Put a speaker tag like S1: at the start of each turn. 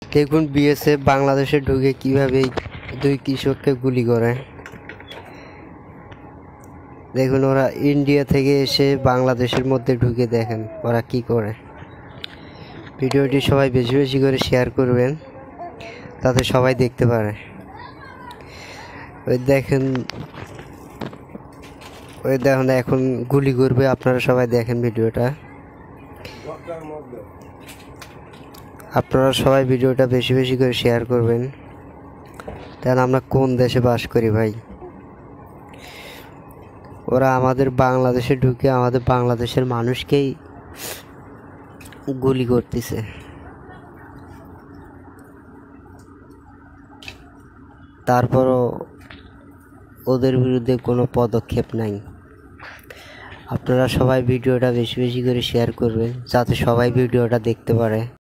S1: দেখুন বিএসএফ বাংলাদেশে ঢুকে কিভাবে দুই কৃষককে গুলি করে। দেখুন ওরা ইন্ডিয়া থেকে এসে বাংলাদেশের মধ্যে ঢুকে, দেখেন ওরা কি করে। ভিডিওটি সবাই বেশি বেশি করে শেয়ার করবেন তাতে সবাই দেখতে পারে। ওই দেখেন এখন গুলি করবে, আপনারা সবাই দেখেন ভিডিওটা। আপনারা সবাই ভিডিওটা বেশি বেশি করে শেয়ার করবেন। তাহলে আমরা কোন দেশে বাস করি ভাই? ওরা আমাদের বাংলাদেশে ঢুকে আমাদের বাংলাদেশের মানুষকেই গুলি করতেছে। তারপরও ওদের বিরুদ্ধে কোনো পদক্ষেপ নাই। আপনারা সবাই ভিডিওটা বেশি বেশি করে শেয়ার করবেন যাতে সবাই ভিডিওটা দেখতে পারে।